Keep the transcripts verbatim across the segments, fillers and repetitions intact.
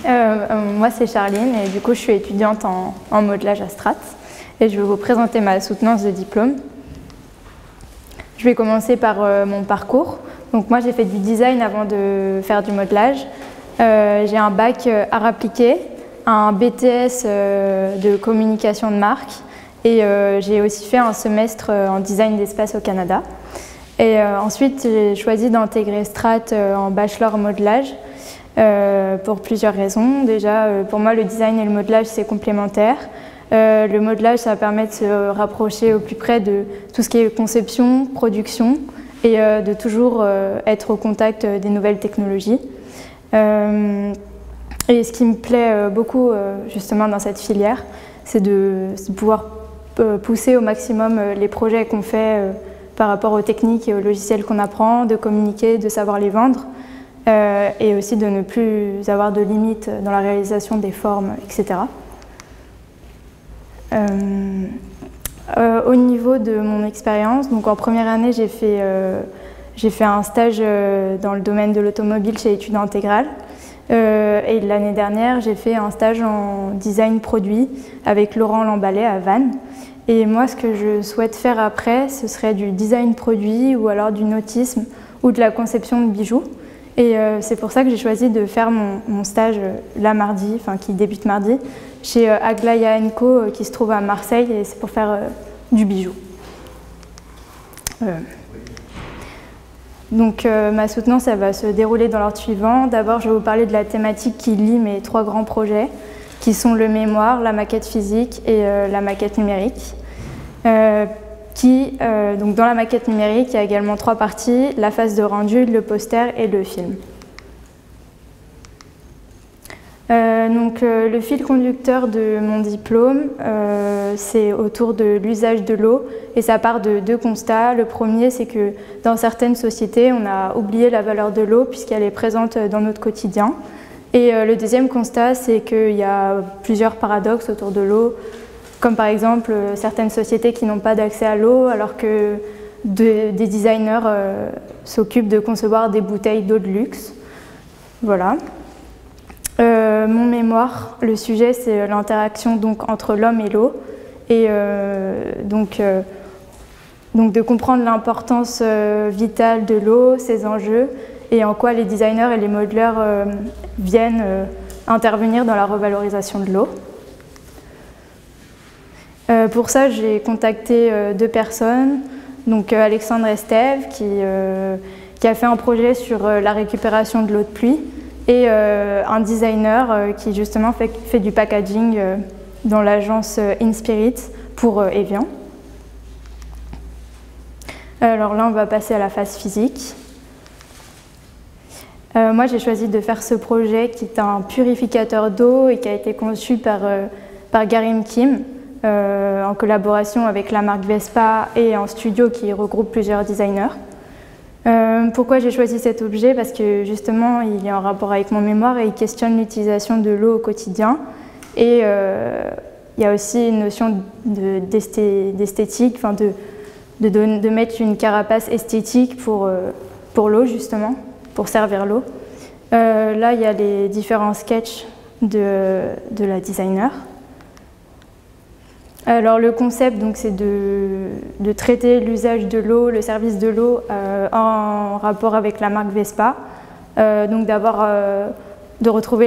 Euh, euh, moi, c'est Charline et du coup, je suis étudiante en, en modelage à Strat et je vais vous présenter ma soutenance de diplôme. Je vais commencer par euh, mon parcours. Donc moi, j'ai fait du design avant de faire du modelage. Euh, j'ai un bac euh, art appliqué, un B T S euh, de communication de marque et euh, j'ai aussi fait un semestre euh, en design d'espace au Canada. Et euh, ensuite, j'ai choisi d'intégrer Strat euh, en bachelor modelage. Euh, pour plusieurs raisons. Déjà, euh, pour moi, le design et le modelage, c'est complémentaire. Euh, le modelage, ça permet de se rapprocher au plus près de tout ce qui est conception, production, et euh, de toujours euh, être au contact des nouvelles technologies. Euh, et ce qui me plaît euh, beaucoup, euh, justement, dans cette filière, c'est de, de pouvoir euh, pousser au maximum euh, les projets qu'on fait euh, par rapport aux techniques et aux logiciels qu'on apprend, de communiquer, de savoir les vendre. Euh, et aussi de ne plus avoir de limites dans la réalisation des formes, et cetera. Euh, euh, au niveau de mon expérience, donc en première année, j'ai fait, euh, j'ai fait un stage euh, dans le domaine de l'automobile chez Études Intégrales. Euh, et l'année dernière, j'ai fait un stage en design produit avec Laurent Lamballet à Vannes. Et moi, ce que je souhaite faire après, ce serait du design produit ou alors du nautisme ou de la conception de bijoux. Et euh, c'est pour ça que j'ai choisi de faire mon, mon stage euh, là mardi, enfin qui débute mardi, chez euh, Aglaïa and Co euh, qui se trouve à Marseille et c'est pour faire euh, du bijou. Euh. Donc euh, ma soutenance, elle va se dérouler dans l'ordre suivant. D'abord, je vais vous parler de la thématique qui lie mes trois grands projets, qui sont le mémoire, la maquette physique et euh, la maquette numérique. Euh, Qui, euh, donc dans la maquette numérique, il y a également trois parties, la phase de rendu, le poster et le film. Euh, donc, euh, le fil conducteur de mon diplôme, euh, c'est autour de l'usage de l'eau et ça part de deux constats. Le premier, c'est que dans certaines sociétés, on a oublié la valeur de l'eau puisqu'elle est présente dans notre quotidien. Et euh, le deuxième constat, c'est qu'il y a plusieurs paradoxes autour de l'eau, comme par exemple euh, certaines sociétés qui n'ont pas d'accès à l'eau alors que de, des designers euh, s'occupent de concevoir des bouteilles d'eau de luxe. Voilà. Euh, mon mémoire, le sujet c'est l'interaction donc entre l'homme et l'eau et euh, donc, euh, donc de comprendre l'importance euh, vitale de l'eau, ses enjeux et en quoi les designers et les modeleurs euh, viennent euh, intervenir dans la revalorisation de l'eau. Euh, pour ça, j'ai contacté euh, deux personnes, donc euh, Alexandre Estève qui, euh, qui a fait un projet sur euh, la récupération de l'eau de pluie et euh, un designer euh, qui justement fait, fait du packaging euh, dans l'agence euh, InSpirit pour euh, Evian. Alors là, on va passer à la phase physique. Euh, moi, j'ai choisi de faire ce projet qui est un purificateur d'eau et qui a été conçu par, euh, par Garim Kim. Euh, en collaboration avec la marque Vespa et un studio qui regroupe plusieurs designers. Euh, pourquoi j'ai choisi cet objet? Parce que justement, il est en rapport avec mon mémoire et il questionne l'utilisation de l'eau au quotidien. Et euh, il y a aussi une notion d'esthétique, enfin de, de, de, de mettre une carapace esthétique pour, euh, pour l'eau, justement, pour servir l'eau. Euh, là, il y a les différents sketchs de, de la designer. Alors le concept, c'est de, de traiter l'usage de l'eau, le service de l'eau euh, en rapport avec la marque Vespa. Euh, donc d'abord euh, de retrouver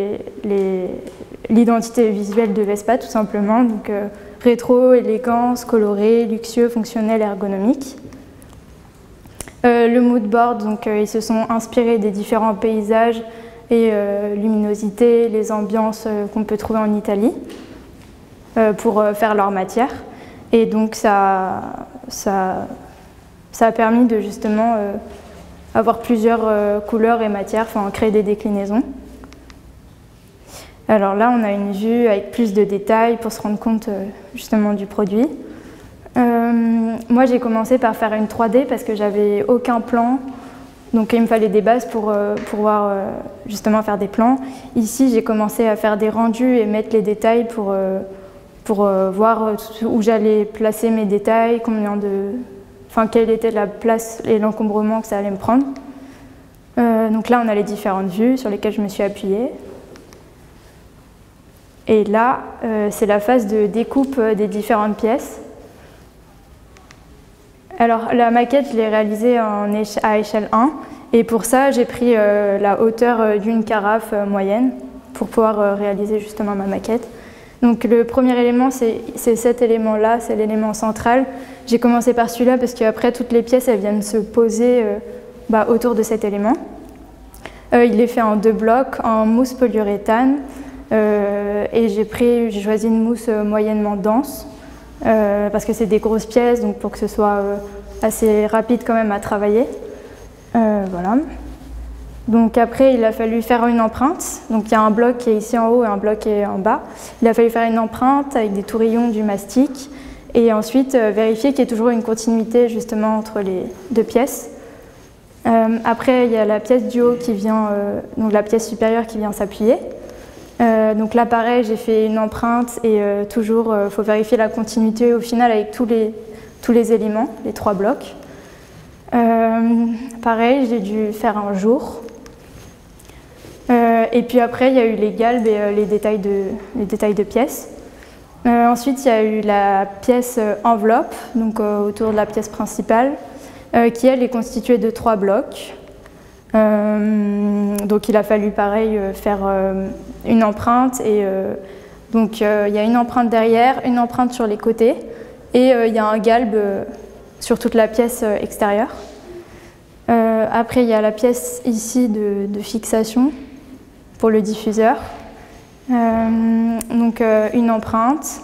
l'identité visuelle de Vespa tout simplement. Donc euh, rétro, élégance, coloré, luxueux, fonctionnel, ergonomique. Euh, le mood board, donc euh, ils se sont inspirés des différents paysages et euh, luminosité, les ambiances euh, qu'on peut trouver en Italie. Pour faire leur matière. Et donc ça, ça, ça a permis de justement euh, avoir plusieurs euh, couleurs et matières, enfin créer des déclinaisons. Alors là, on a une vue avec plus de détails pour se rendre compte euh, justement du produit. Euh, moi, j'ai commencé par faire une trois D parce que j'avais aucun plan. Donc il me fallait des bases pour euh, pouvoir euh, justement faire des plans. Ici, j'ai commencé à faire des rendus et mettre les détails pour euh, pour euh, voir où j'allais placer mes détails, combien de, enfin, quelle était la place et l'encombrement que ça allait me prendre. Euh, donc là, on a les différentes vues sur lesquelles je me suis appuyée. Et là, euh, c'est la phase de découpe des différentes pièces. Alors la maquette, je l'ai réalisée en éche à échelle un. Et pour ça, j'ai pris euh, la hauteur d'une carafe euh, moyenne pour pouvoir euh, réaliser justement ma maquette. Donc le premier élément, c'est cet élément-là, c'est l'élément central. J'ai commencé par celui-là parce qu'après, toutes les pièces, elles viennent se poser euh, bah, autour de cet élément. Euh, il est fait en deux blocs, en mousse polyuréthane. Euh, et j'ai pris, j'ai choisi une mousse euh, moyennement dense euh, parce que c'est des grosses pièces, donc pour que ce soit euh, assez rapide quand même à travailler. Euh, voilà. Donc après, il a fallu faire une empreinte. Donc il y a un bloc qui est ici en haut et un bloc qui est en bas. Il a fallu faire une empreinte avec des tourillons, du mastic, et ensuite euh, vérifier qu'il y ait toujours une continuité justement entre les deux pièces. Euh, après, il y a la pièce du haut qui vient, euh, donc la pièce supérieure qui vient s'appuyer. Euh, donc là, pareil, j'ai fait une empreinte et euh, toujours, il euh, faut vérifier la continuité au final avec tous les, tous les éléments, les trois blocs. Euh, pareil, j'ai dû faire un jour. Euh, et puis après, il y a eu les galbes et euh, les, détails de, les détails de pièces. Euh, ensuite, il y a eu la pièce euh, enveloppe, donc euh, autour de la pièce principale, euh, qui elle est constituée de trois blocs. Euh, donc il a fallu pareil euh, faire euh, une empreinte et euh, donc euh, il y a une empreinte derrière, une empreinte sur les côtés et euh, il y a un galbe euh, sur toute la pièce euh, extérieure. Euh, après il y a la pièce ici de, de fixation pour le diffuseur. Euh, donc euh, une empreinte.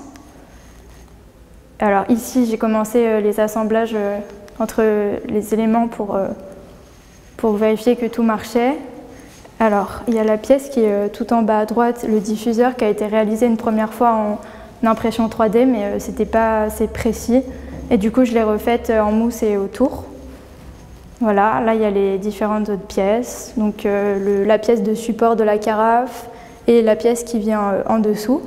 Alors ici j'ai commencé euh, les assemblages euh, entre les éléments pour euh, pour vérifier que tout marchait. Alors, il y a la pièce qui est tout en bas à droite, le diffuseur qui a été réalisé une première fois en impression trois D, mais euh, c'était pas assez précis. Et du coup, je l'ai refaite en mousse et autour. Voilà, là, il y a les différentes autres pièces. Donc, euh, le, la pièce de support de la carafe et la pièce qui vient euh, en dessous.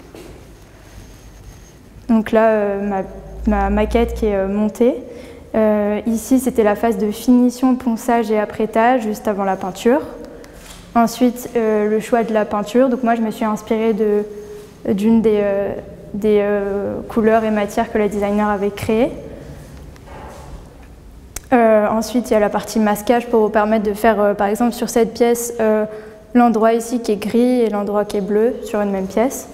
Donc là, euh, ma, ma maquette qui est euh, montée. Euh, ici, c'était la phase de finition, ponçage et apprêtage, juste avant la peinture. Ensuite, euh, le choix de la peinture. Donc moi, je me suis inspirée d'une de, des, euh, des euh, couleurs et matières que la designer avait créées. Euh, ensuite, il y a la partie masquage pour vous permettre de faire, euh, par exemple, sur cette pièce, euh, l'endroit ici qui est gris et l'endroit qui est bleu sur une même pièce.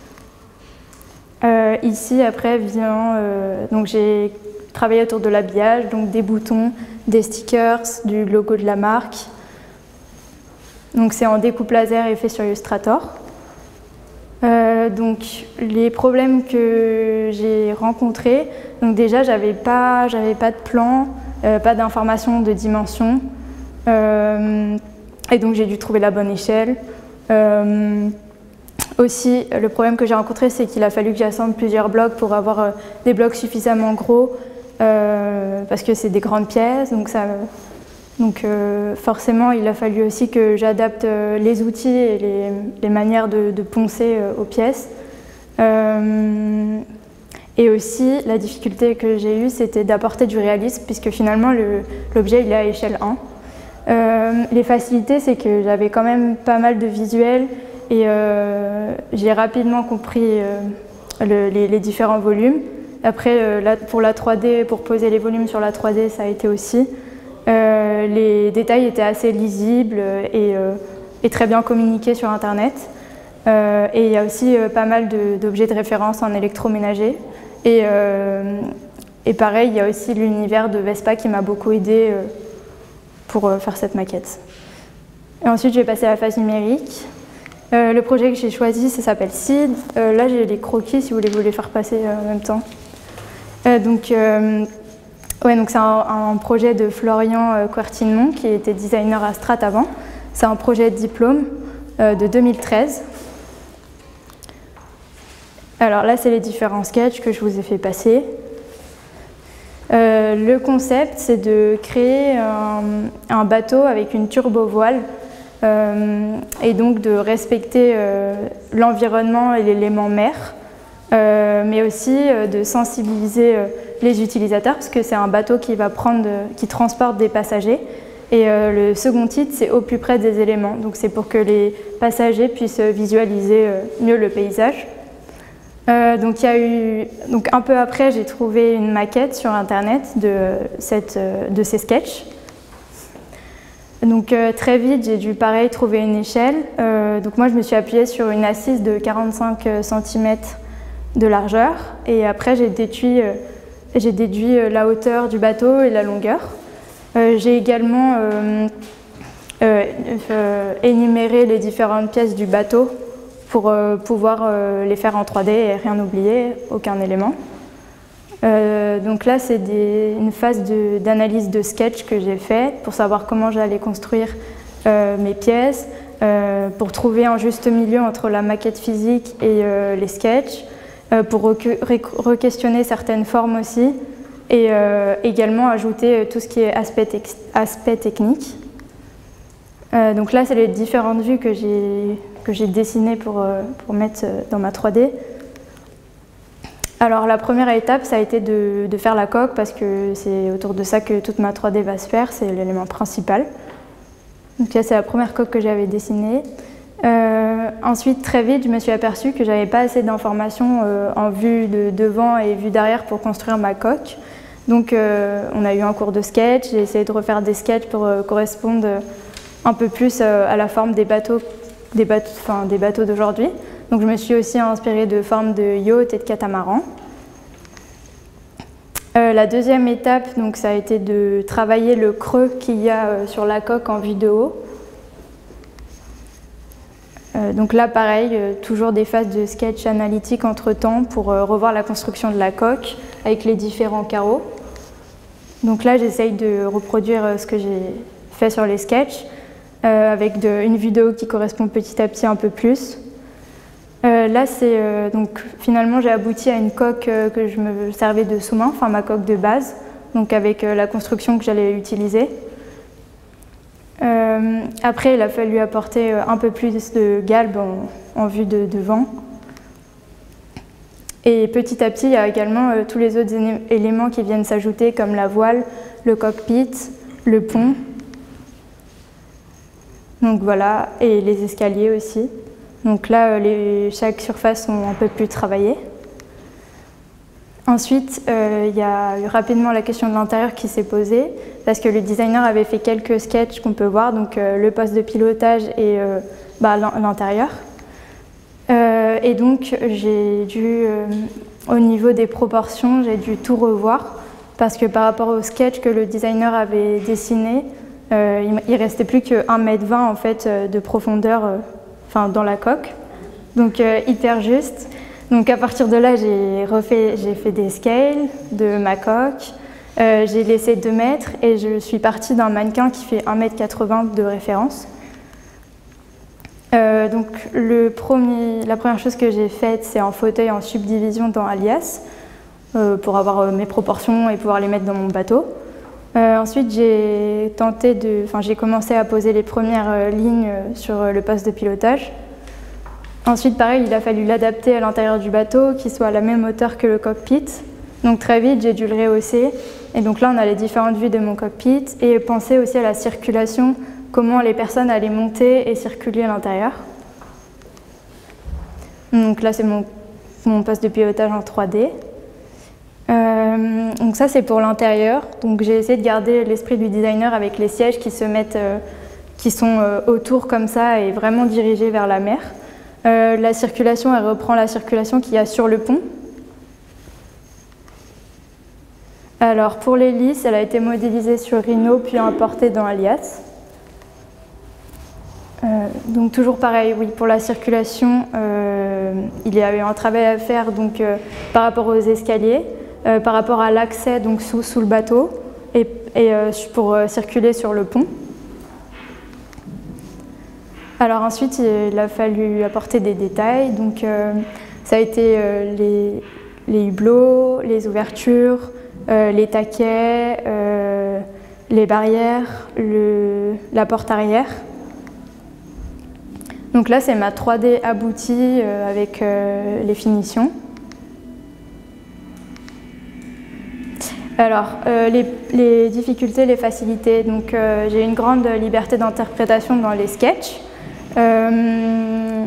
Euh, ici, après, vient... Euh, donc j'ai travaillé autour de l'habillage, donc des boutons, des stickers, du logo de la marque. Donc c'est en découpe laser et fait sur Illustrator. Euh, donc les problèmes que j'ai rencontrés, donc déjà j'avais pas, j'avais pas de plan, euh, pas d'informations de dimension, euh, et donc j'ai dû trouver la bonne échelle. Euh, aussi, le problème que j'ai rencontré, c'est qu'il a fallu que j'assemble plusieurs blocs pour avoir euh, des blocs suffisamment gros, euh, parce que c'est des grandes pièces, donc ça. Donc euh, forcément, il a fallu aussi que j'adapte euh, les outils et les, les manières de, de poncer euh, aux pièces. Euh, et aussi, la difficulté que j'ai eue, c'était d'apporter du réalisme, puisque finalement, l'objet il est à échelle un. Euh, les facilités, c'est que j'avais quand même pas mal de visuels et euh, j'ai rapidement compris euh, le, les, les différents volumes. Après, euh, là, pour la trois D, pour poser les volumes sur la trois D, ça a été aussi. Euh, les détails étaient assez lisibles et, euh, et très bien communiqués sur Internet. Euh, et il y a aussi euh, pas mal d'objets de, de référence en électroménager. Et, euh, et pareil, il y a aussi l'univers de Vespa qui m'a beaucoup aidé euh, pour euh, faire cette maquette. Et ensuite, je vais passer à la phase numérique. Euh, le projet que j'ai choisi, ça s'appelle Seed. Euh, là, j'ai les croquis si vous voulez vous les faire passer euh, en même temps. Euh, donc, euh, Ouais, donc c'est un, un projet de Florian euh, Coertinemont qui était designer à Strat avant. C'est un projet de diplôme euh, de deux mille treize. Alors là, c'est les différents sketchs que je vous ai fait passer. Euh, le concept, c'est de créer un, un bateau avec une turbo-voile euh, et donc de respecter euh, l'environnement et l'élément mer, euh, mais aussi euh, de sensibiliser euh, les utilisateurs, parce que c'est un bateau qui va prendre, qui transporte des passagers. Et euh, le second titre, c'est au plus près des éléments. Donc c'est pour que les passagers puissent visualiser euh, mieux le paysage. Euh, donc, il y a eu, donc un peu après, j'ai trouvé une maquette sur Internet de, cette, de ces sketchs. Donc euh, très vite, j'ai dû pareil trouver une échelle. Euh, donc moi, je me suis appuyée sur une assise de quarante-cinq centimètres de largeur. Et après, j'ai déduit, euh, j'ai déduit la hauteur du bateau et la longueur. Euh, j'ai également euh, euh, euh, énuméré les différentes pièces du bateau pour euh, pouvoir euh, les faire en trois D et rien oublier, aucun élément. Euh, donc là, c'est une phase d'analyse de, de sketch que j'ai faite pour savoir comment j'allais construire euh, mes pièces, euh, pour trouver un juste milieu entre la maquette physique et euh, les sketchs, euh, pour re-questionner certaines formes aussi, et euh, également ajouter tout ce qui est aspect, aspect technique. Euh, donc là, c'est les différentes vues que j'ai que j'ai dessinées pour, euh, pour mettre dans ma trois D. Alors la première étape, ça a été de, de faire la coque parce que c'est autour de ça que toute ma trois D va se faire, c'est l'élément principal. Donc là, c'est la première coque que j'avais dessinée. Euh, ensuite, très vite, je me suis aperçue que j'avais pas assez d'informations euh, en vue de devant et vue d'arrière pour construire ma coque. Donc euh, on a eu un cours de sketch, j'ai essayé de refaire des sketchs pour euh, correspondre un peu plus euh, à la forme des bateaux, des bateaux, enfin, des bateaux d'aujourd'hui. Donc je me suis aussi inspirée de formes de yacht et de catamaran. Euh, la deuxième étape, donc, ça a été de travailler le creux qu'il y a euh, sur la coque en vue de haut. Euh, donc là, pareil, euh, toujours des phases de sketch analytique entre-temps pour euh, revoir la construction de la coque avec les différents carreaux. Donc là, j'essaye de reproduire euh, ce que j'ai fait sur les sketchs euh, avec de, une vidéo qui correspond petit à petit un peu plus. Euh, là, c'est euh, donc finalement j'ai abouti à une coque euh, que je me servais de sous-main, enfin ma coque de base, donc avec euh, la construction que j'allais utiliser. Euh, après, il a fallu apporter euh, un peu plus de galbe en, en vue de devant. Et petit à petit, il y a également euh, tous les autres éléments qui viennent s'ajouter, comme la voile, le cockpit, le pont. Donc voilà, et les escaliers aussi. Donc là, les, chaque surface sont un peu plus travaillées. Ensuite, euh, il y a eu rapidement la question de l'intérieur qui s'est posée, parce que le designer avait fait quelques sketchs qu'on peut voir, donc euh, le poste de pilotage et euh, bah, l'intérieur. Euh, et donc, j'ai dû, euh, au niveau des proportions, j'ai dû tout revoir, parce que par rapport au sketch que le designer avait dessiné, euh, il ne restait plus que un mètre vingt en fait, de profondeur euh, enfin, dans la coque, donc euh, hyper juste. Donc à partir de là, j'ai refait, j'ai fait des scales de ma coque, euh, j'ai laissé deux mètres et je suis partie d'un mannequin qui fait un mètre quatre-vingts de référence. Euh, donc le premier, la première chose que j'ai faite, c'est un fauteuil en subdivision dans Alias, euh, pour avoir euh, mes proportions et pouvoir les mettre dans mon bateau. Euh, ensuite, j'ai tenté de, enfin, j'ai commencé à poser les premières euh, lignes sur euh, le poste de pilotage. Ensuite, pareil, il a fallu l'adapter à l'intérieur du bateau, qu'il soit à la même hauteur que le cockpit. Donc très vite, j'ai dû le rehausser. Et donc là, on a les différentes vues de mon cockpit et penser aussi à la circulation, comment les personnes allaient monter et circuler à l'intérieur. Donc là, c'est mon, mon poste de pilotage en trois D. Euh, donc ça, c'est pour l'intérieur. Donc j'ai essayé de garder l'esprit du designer avec les sièges qui se mettent, euh, qui sont euh, autour comme ça et vraiment dirigés vers la mer. Euh, la circulation, elle reprend la circulation qu'il y a sur le pont. Alors pour l'hélice, elle a été modélisée sur Rhino puis importée dans Alias. Euh, donc toujours pareil, oui, pour la circulation, euh, il y a eu un travail à faire donc, euh, par rapport aux escaliers, euh, par rapport à l'accès donc sous, sous le bateau et, et euh, pour euh, circuler sur le pont. Alors ensuite, il a fallu apporter des détails. Donc, euh, ça a été euh, les, les hublots, les ouvertures, euh, les taquets, euh, les barrières, le, la porte arrière. Donc là, c'est ma trois D aboutie euh, avec euh, les finitions. Alors, euh, les, les difficultés, les facilités. Donc, euh, j'ai une grande liberté d'interprétation dans les sketchs. Euh,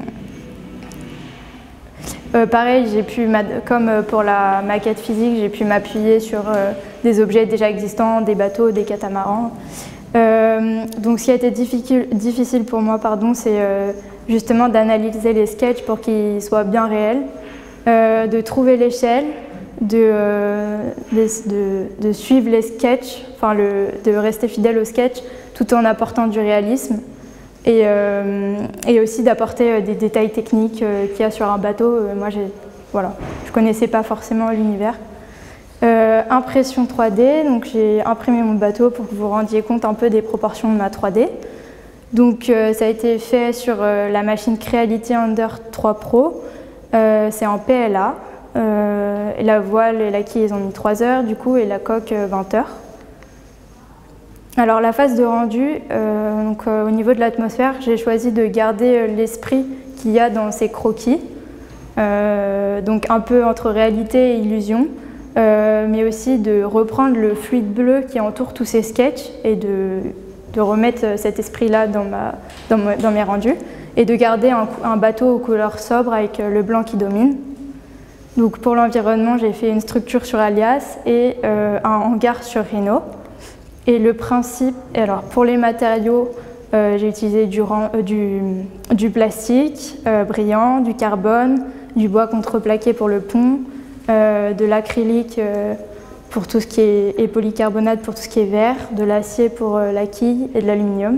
euh, pareil, j'ai pu, comme pour la maquette physique, j'ai pu m'appuyer sur euh, des objets déjà existants, des bateaux, des catamarans. Euh, donc, ce qui a été difficile, difficile pour moi, pardon, c'est euh, justement d'analyser les sketchs pour qu'ils soient bien réels, euh, de trouver l'échelle, de, euh, de, de, de suivre les sketchs, enfin le, de rester fidèle aux sketchs tout en apportant du réalisme et, euh, et aussi d'apporter des détails techniques euh, qu'il y a sur un bateau. Euh, moi, voilà, je ne connaissais pas forcément l'univers. Euh, impression trois D, donc j'ai imprimé mon bateau pour que vous vous rendiez compte un peu des proportions de ma trois D. Donc euh, ça a été fait sur euh, la machine Creality Under trois Pro, euh, c'est en P L A. Euh, et la voile et la quille, ils ont mis trois heures du coup, et la coque euh, vingt heures. Alors la phase de rendu, euh, donc, euh, au niveau de l'atmosphère, j'ai choisi de garder euh, l'esprit qu'il y a dans ces croquis, euh, donc un peu entre réalité et illusion, euh, mais aussi de reprendre le fluide bleu qui entoure tous ces sketchs et de, de remettre cet esprit-là dans, ma, dans, ma, dans mes rendus, et de garder un, un bateau aux couleurs sobres avec le blanc qui domine. Donc pour l'environnement, j'ai fait une structure sur Alias et euh, un hangar sur Rhino. Et le principe, alors pour les matériaux, euh, j'ai utilisé du, euh, du, du plastique euh, brillant, du carbone, du bois contreplaqué pour le pont, euh, de l'acrylique euh, pour tout ce qui est et polycarbonate pour tout ce qui est vert, de l'acier pour euh, la quille et de l'aluminium.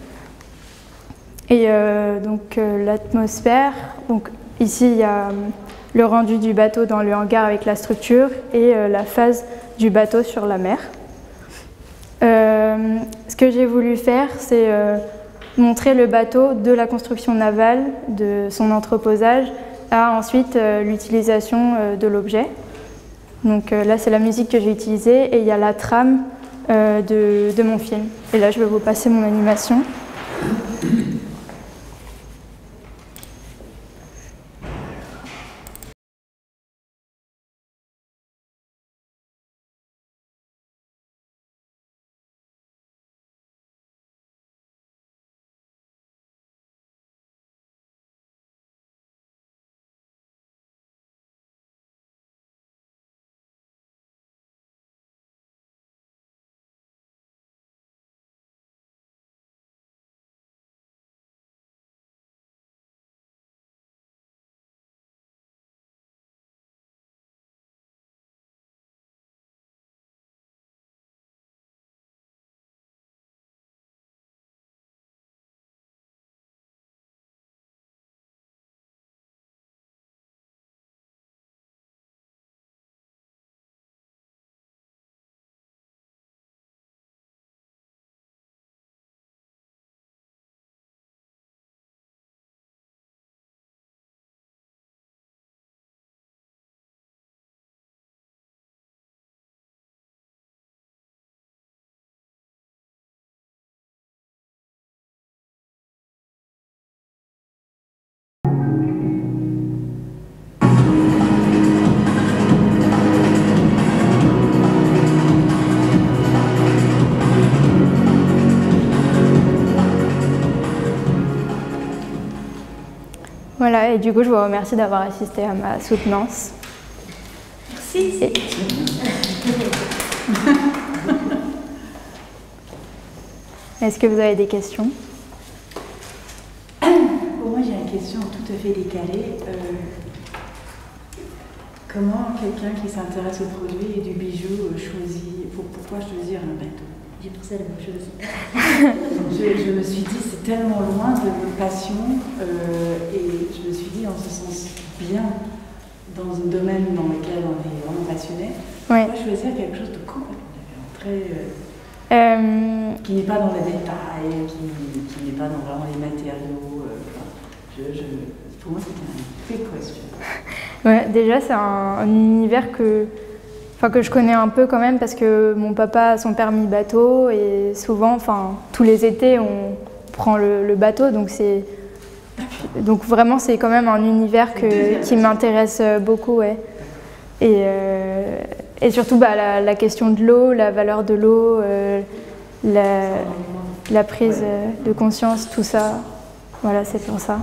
Et euh, donc euh, l'atmosphère, donc ici il y a le rendu du bateau dans le hangar avec la structure et euh, la phase du bateau sur la mer. Euh, ce que j'ai voulu faire, c'est euh, montrer le bateau de la construction navale, de son entreposage, à ensuite euh, l'utilisation euh, de l'objet. Donc euh, là, c'est la musique que j'ai utilisée et il y a la trame euh, de, de mon film. Et là, je vais vous passer mon animation. Voilà, et du coup, je vous remercie d'avoir assisté à ma soutenance. Merci. Et... Est-ce que vous avez des questions? Pour moi, j'ai une question tout à fait décalée. Euh, comment quelqu'un qui s'intéresse aux produits et du bijou choisit, pour, pourquoi choisir un bateau? J'ai pensé à la même chose. je, je me suis dit, c'est tellement loin de nos passions, euh, et je me suis dit, on se sent bien dans un domaine dans lequel on est vraiment passionné. Oui. Pourquoi choisir quelque chose de complètement différent, très, euh, euh... qui n'est pas dans les détails, qui, qui n'est pas dans vraiment les matériaux. Euh, enfin, je, je, pour moi, c'était un big question. Ouais, déjà, c'est un, un univers que... Enfin, que je connais un peu quand même parce que mon papa a son permis bateau et souvent, enfin, tous les étés, on prend le, le bateau. Donc, c'est, donc vraiment, c'est quand même un univers que, qui m'intéresse beaucoup. Ouais. Et, euh, et surtout bah, la, la question de l'eau, la valeur de l'eau, euh, la, la prise euh, de conscience, tout ça. Voilà, c'est pour ça.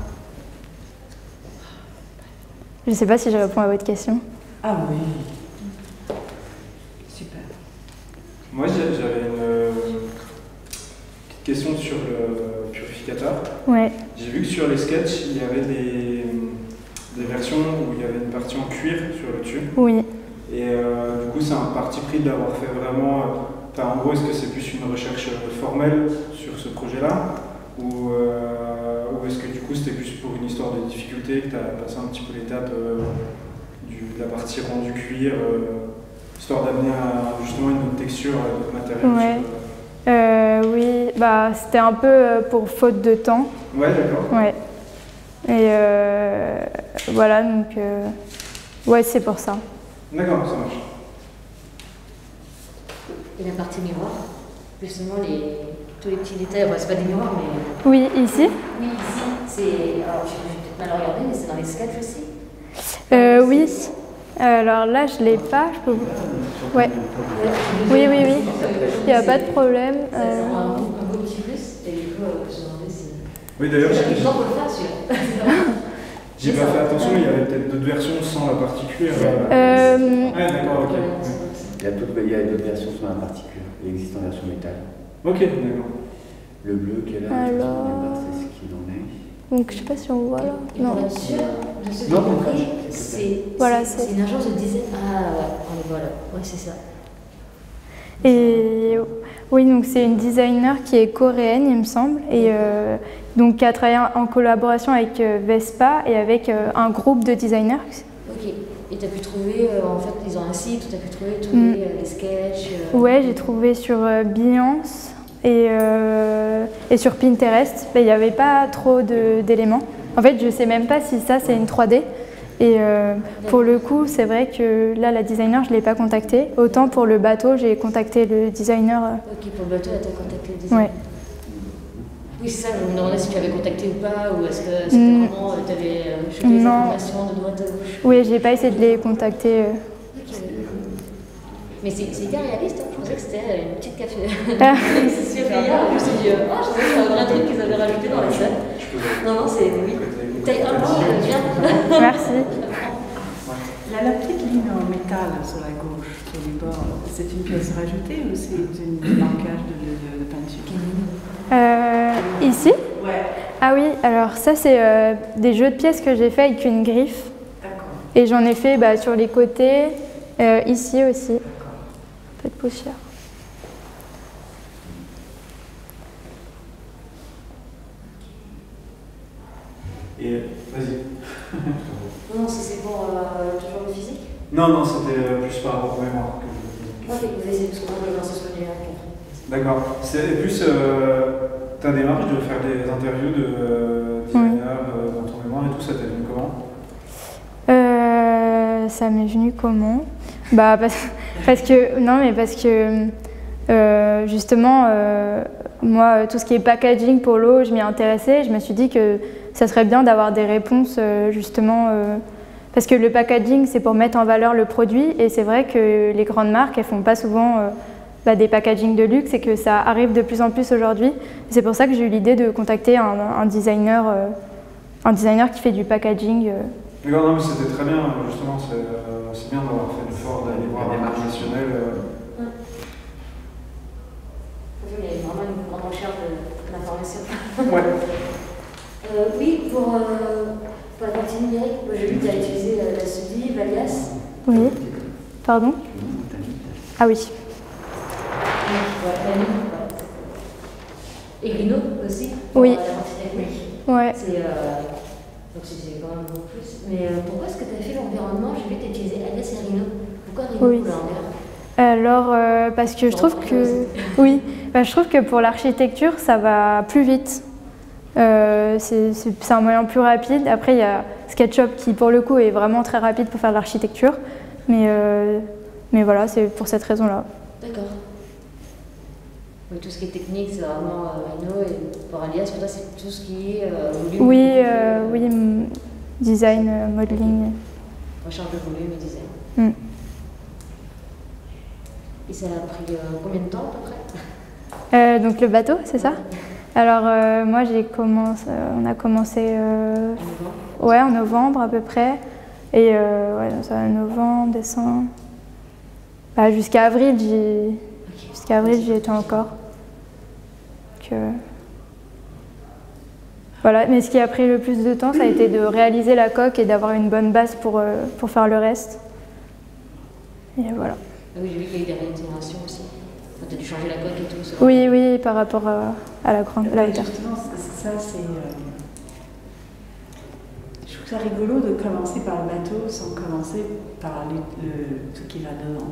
Je ne sais pas si je réponds à votre question. Ah oui. Super. Moi, j'avais une euh, petite question sur le purificateur. Ouais. J'ai vu que sur les sketchs, il y avait des, des versions où il y avait une partie en cuir sur le tube. Oui. Et euh, du coup, c'est un parti pris d'avoir fait vraiment... Euh, en gros, est-ce que c'est plus une recherche formelle sur ce projet-là ou, euh, ou est-ce que du coup, c'était plus pour une histoire de difficulté que tu as passé un petit peu l'étape euh, de la partie rendue cuir, euh, histoire d'amener justement une autre texture à d'autres matériaux? Ouais. Euh, oui, bah, c'était un peu pour faute de temps. Ouais, d'accord. Ouais. Et euh, voilà, donc... Euh, ouais, c'est pour ça. D'accord, ça marche. Et la partie miroir, justement, les, tous les petits détails, enfin, c'est pas des miroirs, mais... Oui, ici? Oui, ici, c'est... Alors, je vais peut-être mal regarder, mais c'est dans les sketchs aussi? euh, Oui. Alors là, je l'ai pas, je peux vous... Ouais. Oui, oui, oui. Il n'y a pas de problème. Ça, euh... ça rend un beau, un beau petit plus, et du coup, euh, je me demandais si... Oui, d'ailleurs, j'ai j'ai le temps pour le faire, celui-là. j'ai pas fait attention, il y avait peut-être d'autres versions sans la partie cuir. Euh... Euh... Ouais, d'accord, ok. Il y a d'autres versions sur la partie cuir, il existe en version métal. Ok, d'accord. Le bleu qui est là, Alors... c'est ce qu'il en est. Donc je sais pas si on voit là. Et Non. pour être sûr, de ce que j'ai Non, compris, c'est Voilà, c'est- c'est- c'est une agence de design. Ah ouais, on les voit là. Ouais, c'est ça. Et oui, donc c'est une designer qui est coréenne, il me semble, et euh, donc qui a travaillé en collaboration avec euh, Vespa et avec euh, un groupe de designers. Ok. Et tu as pu trouver, euh, en fait, ils ont un site où tu as pu trouver tous Mm. les, euh, les sketchs. euh, Ouais, j'ai trouvé sur euh, Behance et, euh, et sur Pinterest. Il n'y avait pas trop de- d'éléments. En fait, je sais même pas si ça c'est une trois D. Et euh, pour le coup, c'est vrai que là, la designer, je ne l'ai pas contactée. Autant pour le bateau, j'ai contacté le designer. euh, Ok, pour le bateau, tu as contacté le designer. Ouais. Oui, c'est ça, je me demandais si tu avais contacté ou pas, ou est-ce que c'était Mm. vraiment, tu avais chopé les Non. informations de droite à gauche. Oui, j'ai pas essayé de les contacter. euh. Ok. Mais c'est c'est hyper réaliste, hein. Je pensais que c'était une petite café. Ah. C'est sûr, hier, je me suis dit, oh, je pensais que c'était un vrai truc qu'ils avaient rajouté dans la salle. Non, non, c'est oui. Taille un, non, viens. Merci. La, la petite ligne en métal sur la gauche, sur les bords, c'est une pièce rajoutée ou c'est un marquage de, de, de peinture? Euh, ici? Ouais, Ah oui, alors ça c'est euh, des jeux de pièces que j'ai fait avec une griffe. d'accord. Et j'en ai fait bah, sur les côtés, euh, ici aussi. Un peu de poussière. Et vas-y. Non, non, c'est pour euh, toujours le physique. Non, non, c'était euh, plus par rapport au mémoire que je Ok, vous essayez, parce que moi, je vais lancer ce que j'ai à D'accord. C'est plus euh, ta démarche de faire des interviews de euh, designers euh, dans ton mémoire et tout, ça t'est venu comment? Euh, ça m'est venu comment? Bah parce, parce que non mais parce que euh, justement euh, moi tout ce qui est packaging pour l'eau, je m'y intéressais. Je me suis dit que ça serait bien d'avoir des réponses euh, justement euh, parce que le packaging c'est pour mettre en valeur le produit et c'est vrai que les grandes marques elles font pas souvent euh, bah, des packaging de luxe et que ça arrive de plus en plus aujourd'hui. C'est pour ça que j'ai eu l'idée de contacter un, un designer euh, un designer qui fait du packaging. Euh, D'accord, non, mais c'était très bien, justement, c'est euh, c'est bien d'avoir fait l'effort d'aller voir des marques nationales. Euh... Ouais. Il y a vraiment une grande recherche de l'information. Ouais. Euh, oui, pour, euh, pour la partie numérique, moi, j'ai vu que tu as utilisé euh, la Sudi, Valias. Oui. Pardon? Ah oui. Ouais, Fanny, ouais. Et Grino aussi, pour Oui. euh, la partie technique. Ouais. C'est euh, donc c'est quand même beaucoup plus. Mais euh, pourquoi est-ce que tu as fait l'environnement? J'ai vu que tu as utilisé Alias et Rhino. Pourquoi Rhino Oui. pour l'envers? Alors, euh, parce que je trouve que, oui, bah, je trouve que pour l'architecture, ça va plus vite. Euh, c'est c'est- c'est un moyen plus rapide. Après, il y a SketchUp qui, pour le coup, est vraiment très rapide pour faire de l'architecture. Mais, euh, mais voilà, c'est pour cette raison-là. D'accord. Oui, tout ce qui est technique, c'est vraiment euh, Rhino. Et pour Alias, pour toi, c'est tout ce qui est euh, volume. Oui, euh, oui, m- design, euh, modeling. Recherche de volume et design. Mm. Et ça a pris euh, combien de temps à peu près? Euh, donc le bateau, c'est ça? Alors euh, moi j'ai commencé, euh, on a commencé euh, ouais, en novembre à peu près. Et euh, ouais, ça, novembre, décembre. Bah, jusqu'à avril, j'y okay. jusqu'à avril j'y étais encore. Que... Voilà, mais ce qui a pris le plus de temps, ça a été de réaliser la coque et d'avoir une bonne base pour, euh, pour faire le reste. Et voilà. Ah oui, j'ai vu qu'il y a eu des réitérations aussi. Tu as dû changer la coque et tout. Ça. Oui, oui, par rapport à, à la grande la hauteur. Justement, ça c'est. Euh, je trouve ça rigolo de commencer par le bateau sans commencer par le, le, tout qui va dedans.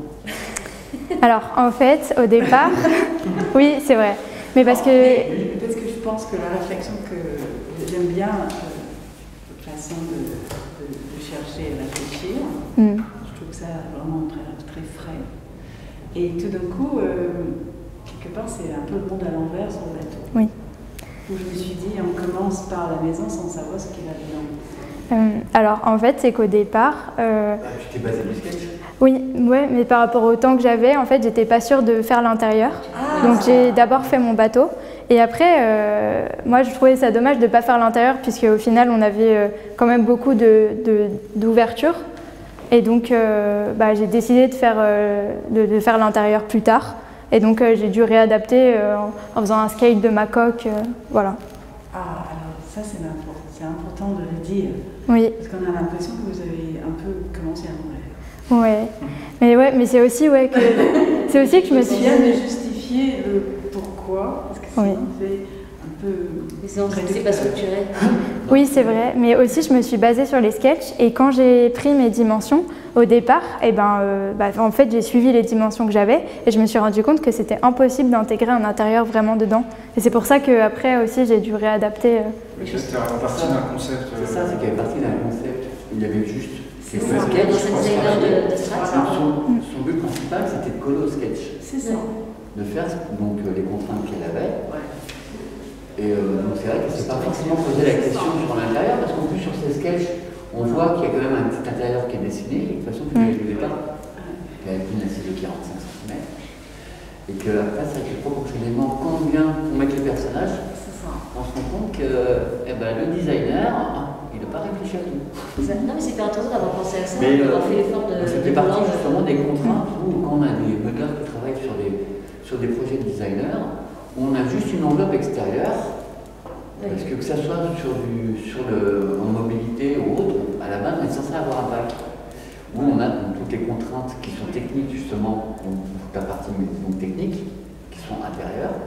Alors, en fait, au départ, oui, c'est vrai. Mais parce que. Mais, parce que je pense que la réflexion que j'aime bien, euh, votre façon de, de, de chercher et réfléchir, mm. je trouve ça vraiment très, très frais. Et tout d'un coup, euh, quelque part, c'est un peu le monde à l'envers sur le bateau. Oui. Où je me suis dit, on commence par la maison sans savoir ce qu'il y a dedans. Euh, alors, en fait, c'est qu'au départ. Euh, ah, tu t'es basé du sketch? Oui, ouais, mais par rapport au temps que j'avais, en fait, j'étais pas sûre de faire l'intérieur. Ah. Donc, j'ai d'abord fait mon bateau. Et après, euh, moi, je trouvais ça dommage de ne pas faire l'intérieur, puisque au final, on avait euh, quand même beaucoup de, de, d'ouverture. Et donc, euh, bah, j'ai décidé de faire, euh, de, de faire l'intérieur plus tard. Et donc, euh, j'ai dû réadapter euh, en, en faisant un scale de ma coque. Euh, voilà. Ah, alors ça, c'est important. C'est important de le dire. Oui. Parce qu'on a l'impression que vous avez un peu commencé à l'envers. Ouais. Mais ouais, mais c'est aussi, ouais, que, c'est aussi que je me suis... C'est bien de justifier le pourquoi, parce que sinon, oui. c'est un peu... Mais sinon, c'est pas structuré. Oui, c'est vrai. Mais aussi, je me suis basée sur les sketchs. Et quand j'ai pris mes dimensions, au départ, eh ben, euh, bah, en fait, j'ai suivi les dimensions que j'avais. Et je me suis rendu compte que c'était impossible d'intégrer un intérieur vraiment dedans. Et c'est pour ça qu'après aussi, j'ai dû réadapter. Euh... Mais c'était partie d'un concept. C'est ça, c'est qu'il y avait partie d'un concept. Il y avait juste... C'est ça, il y a dans cette designer de, de strat. Son, son but principal, c'était de coller au sketch. C'est ça. De faire donc, les contraintes qu'elle avait. Ouais. Et euh, donc c'est vrai qu'elle ne s'est pas forcément posé la question sur l'intérieur, parce qu'en plus sur ces sketchs, on voit qu'il y a quand même un petit intérieur qui est dessiné, et de toute façon, tu ne le pas. Il y avait une assiette de quarante-cinq centimètres. Et qu'après, c'est vrai que proportionnellement, quand on vient pour mettre les personnages, on se rend compte que eh ben, le designer, il n'a pas réfléchi à tout. Non, mais c'est pas intéressant d'avoir pensé à ça, mais d'avoir fait l'effort de. C'était parti justement des contraintes où, quand on a des modeleurs qui travaillent sur des, sur des projets de designer, on a juste une enveloppe extérieure, oui. Parce que que ça soit sur, du, sur le, en mobilité ou autre, à la base on est censé avoir un pack où on a donc, toutes les contraintes qui sont techniques justement, donc toute la partie donc, technique, qui sont intérieures,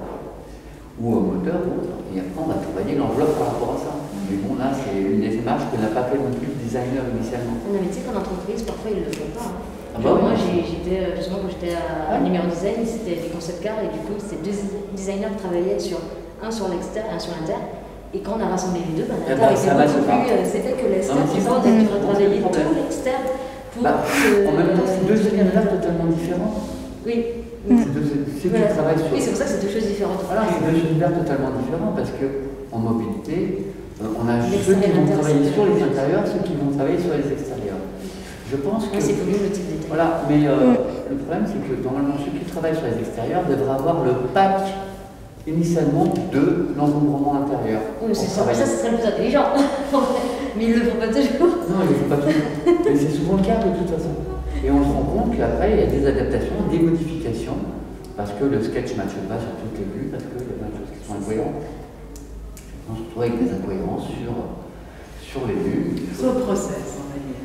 ou au moteur ou autre, et après on va travailler l'enveloppe par rapport à ça. Mais bon là c'est une démarche que n'a pas fait non plus le designer initialement. Non mais tu sais qu'en entreprise parfois ils ne le font pas. Hein. Ah bah, moi j'étais justement quand j'étais à ouais. numéro design, c'était des concept cars et du coup c'était deux designers qui travaillaient sur un sur l'externe et un sur l'interne. Et quand on a rassemblé les deux, bah, l'interne était beaucoup plus. Euh, c'était que l'externe, tu vois, on a dû retravailler tout l'externe pour. Bah, que, en même temps, c'est deux univers totalement différents. Oui. C'est deux, c'est voilà. tu travailles sur. Oui, c'est pour ça que c'est deux choses différentes. Voilà, c'est deux univers totalement différents parce qu'en mobilité, on a ceux qui vont travailler sur les intérieurs, ceux qui vont travailler sur les extérieurs. Je pense que. C'est pour nous le type détail. Voilà, mais euh, mm. le problème c'est que normalement ceux qui travaillent sur les extérieurs devraient avoir le pack initialement de l'encombrement intérieur. Oui, c'est ça, ça serait le plus intelligent. Mais ils ne le font pas toujours. Non, ils ne le font pas toujours. Mais c'est souvent le cas de toute façon. Et on se rend compte qu'après, il y a des adaptations, des modifications, parce que le sketch ne matche pas sur toutes les vues, parce qu'il y a plein de choses qui sont incohérentes. On se retrouve avec des incohérences sur, sur les vues. Sur le process, on va dire.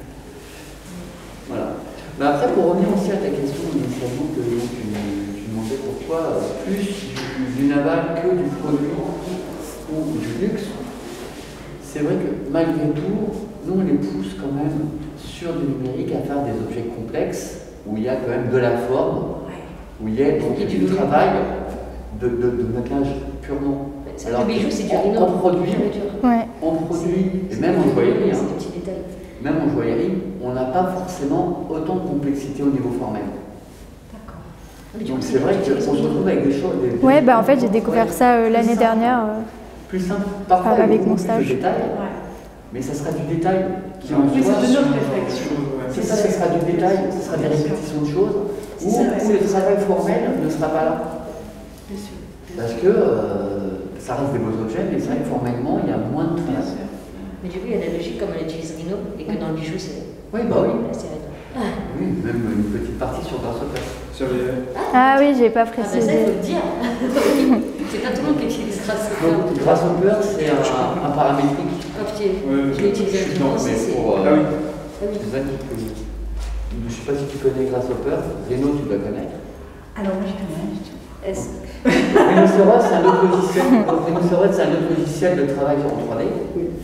Voilà. Mais après, pour revenir aussi à ta question initialement, que tu, tu demandais pourquoi plus du, du naval que du produit ou du luxe, c'est vrai que malgré tout, nous on les pousse quand même sur du numérique à faire des objets complexes où il y a quand même de la forme, où il y a donc du, du travail de, de, de modelage purement. Alors, le bijou, c'est du on, on produit, ouais. on produit, et même en joaillerie, hein, des petits détails. Même en joaillerie, on n'a pas forcément autant de complexité au niveau formel. Donc c'est vrai qu'on se retrouve avec des choses. Des, ouais, bah en fait j'ai découvert ça euh, l'année dernière. Euh, plus simple, parfois avec, avec mon plus stage. De détail, ouais. Mais ça sera du détail qui en oui, soi. C'est de notre réflexion. C'est ça, ça sera du détail, ça sera des répétitions de choses. où, où le travail formel ne sera pas là. Bien sûr. Parce que euh, ça reste des beaux objets, mais c'est vrai que formellement, il y a moins de travail. Mais du coup, il y a la logique comme on utilise Rhino et que dans le bijou, c'est. Oui, bah oui. C'est Ah. Oui, même une petite partie sur Grasshopper. Ah oui, j'ai pas Ah, bah ça, précisé. il faut le dire. C'est pas tout le monde qui utilise Grasshopper. Donc, Grasshopper, c'est un, un paramétrique. Ah, putain, je l'ai utilisé avec Non, mais c'est. pour. Euh, ah oui. C'est ça qui peut. Je sais pas si tu connais Grasshopper. Rhino, tu dois connaître. Alors, moi, je connais du tout. Rhinoceros, c'est un autre logiciel. Rhinoceros, c'est un autre logiciel de travail en trois D.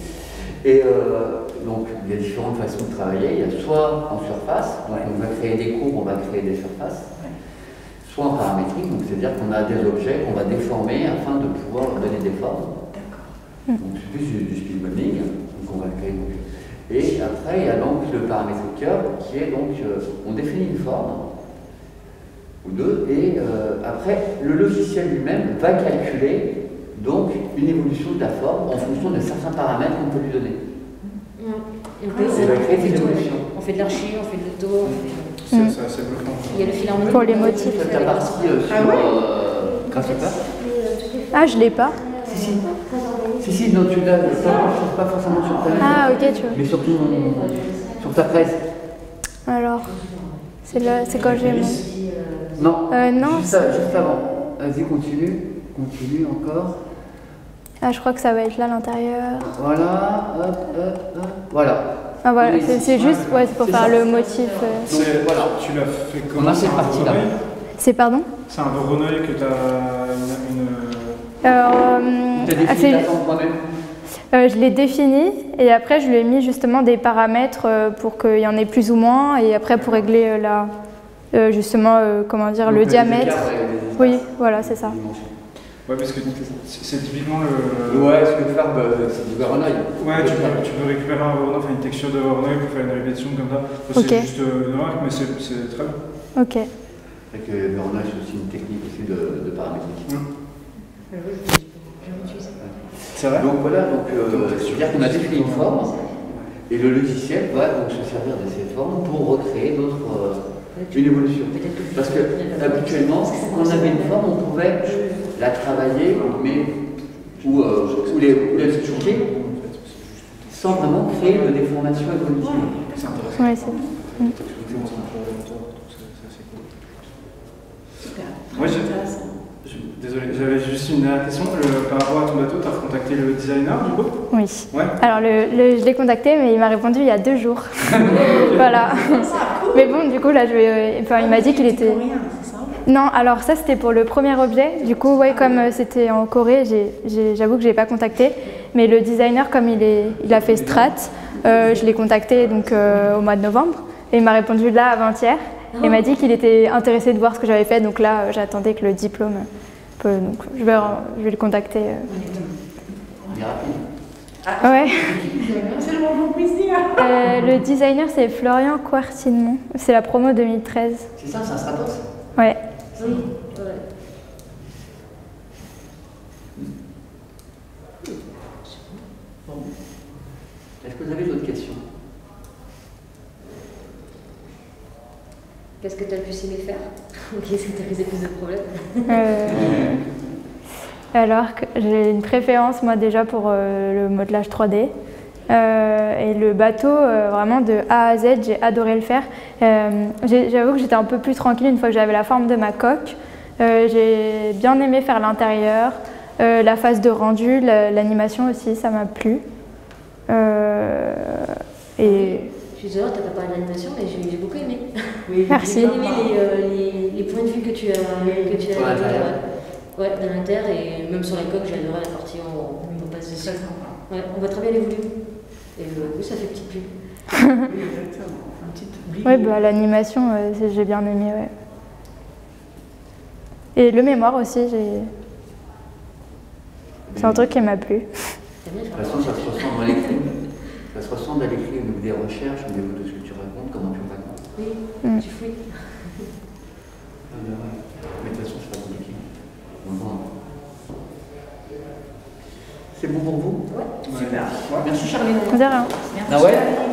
Et euh, donc, il y a différentes façons de travailler. Il y a soit en surface, donc on va créer des courbes, on va créer des surfaces, soit en paramétrique, donc c'est-à-dire qu'on a des objets qu'on va déformer afin de pouvoir leur donner des formes. Donc c'est plus du, du speed modeling, donc on va créer. Donc. Et après, il y a donc le paramétrique curve qui est donc, euh, on définit une forme ou deux, et euh, après, le logiciel lui-même va calculer donc une évolution de la forme en fonction de certains paramètres qu'on peut lui donner. Mmh. Et on, peut, on, on, fait fait des tout, évolutions. On fait de l'archi, on fait de l'auto, on fait. C'est ça, c'est bluffant. Il y a le fil en Pour les motifs. Tu as partie euh, sur Ah ouais euh, Grasshopper. Ah, je l'ai pas. Si, si. Si, si, non, tu l'as pas, pas forcément sur ta Ah, ok, tu vois. mais surtout sur ta presse. Alors, c'est là, c'est quand j'ai mon. Non, Euh, non. Juste, à- juste avant. Vas-y, continue. Continue encore. Ah, je crois que ça va être là à l'intérieur. Voilà, hop, hop, hop. Voilà. Ah voilà, Oui, c'est c'est juste, ouais, c'est pour c'est faire ça. le motif. euh. Donc, voilà. Tu l'as fait On comment? a cette C'est un partie-là. Voronoi? C'est pardon C'est un Voronoi que tu as une. une... Alors, euh, Tu as ah, défini c'est- ta forme toi-même. euh, je l'ai défini et après je lui ai mis justement des paramètres euh, pour qu'il y en ait plus ou moins et après pour régler euh, la, euh, justement, euh, comment dire, Donc, le les diamètre. écarts et les espaces. Oui, voilà, c'est ça. Ouais, parce que c'est c'est typiquement le. Ouais, ce que faire, bah, c'est du Voronoi. Ouais, tu peux, tu peux récupérer un Voronoi, enfin une texture de Voronoi pour faire une répétition comme ça. C'est Ok. juste euh, une remarque, mais c'est c'est très bien. Ok. Fait que Voronoi, c'est aussi une technique aussi de, de paramétrique. C'est vrai. Donc voilà, donc euh, c'est-à-dire qu'on a défini une forme et le logiciel va donc se servir de cette forme pour recréer d'autres, euh, une évolution. Parce que habituellement, quand on avait une forme, on pouvait la travailler, mais ou, euh, ou les, ou les stocker sans vraiment créer de déformation évolutive. C'est intéressant. Ouais, c'est. Mm. Super. Moi, j'ai- Intéressant. Je- Désolé, j'avais juste une dernière question. Le- par rapport à ton bateau, tu as contacté le designer du coup? Oui. Ouais. Alors, le, le- je l'ai contacté, mais il m'a répondu il y a deux jours. Voilà. Mais bon, du coup, là, je vais, enfin, il m'a dit qu'il était. Pour rien, c'est ça? Non, alors ça, c'était pour le premier objet. Du coup, ouais, comme euh, c'était en Corée, j'ai- j'ai- j'avoue que je l'ai pas contacté. Mais le designer, comme il, est, il a fait Strat, euh, je l'ai contacté donc, euh, au mois de novembre. Et il m'a répondu là avant-hier. Et il m'a dit qu'il était intéressé de voir ce que j'avais fait. Donc là, euh, j'attendais que le diplôme. Peut, donc, je vais, je vais le contacter. euh. On est rapide. Ouais. C'est le moment pour dire. Euh, le designer, c'est Florian Quartinemont. C'est la promo deux mille treize. C'est ça, c'est un Stratos. Ouais. Oui, ouais. Est-ce que vous avez d'autres questions? Qu'est-ce que tu as le plus aimé faire? Qu'est-ce qui t'a posé plus de problèmes? Euh, alors, que j'ai une préférence, moi, déjà pour euh, le modelage trois D. Euh, et le bateau, euh, vraiment de A à Z, j'ai adoré le faire. Euh, j'ai- J'avoue que j'étais un peu plus tranquille une fois que j'avais la forme de ma coque. Euh, j'ai bien aimé faire l'intérieur, euh, la phase de rendu, la- l'animation aussi, ça m'a plu. Euh, et Je suis désolée, tu n'as pas parlé d'animation, mais j'ai j'ai beaucoup aimé. Oui, Merci. J'ai bien aimé les, euh, les, les points de vue que tu as, que tu as Sur l'intérieur. ouais. Ouais, de l'intérieur et même sur la coque, j'ai adoré la partie où on passe C'est dessus. très sympa. Ouais, on voit très bien les volumes. Et euh, oui, ça fait petite pub. Oui, exactement. Un petit bris. ouais, bah, l'animation, euh, c'est- j'ai bien aimé. Ouais. Et le mémoire aussi, j'ai- c'est un truc qui m'a plu. T'as bien De fait toute façon, ça se ressemble à l'écrit. Ça se ressemble à l'écrit au niveau des recherches, au niveau de ce que tu racontes, comment tu racontes. Oui, Mm. tu fouilles. Ah, ben ouais. Mais de toute façon, c'est pas compliqué. On le voit. C'est bon pour vous? Ouais. Super. Merci Charline. De rien. Merci. Ah ouais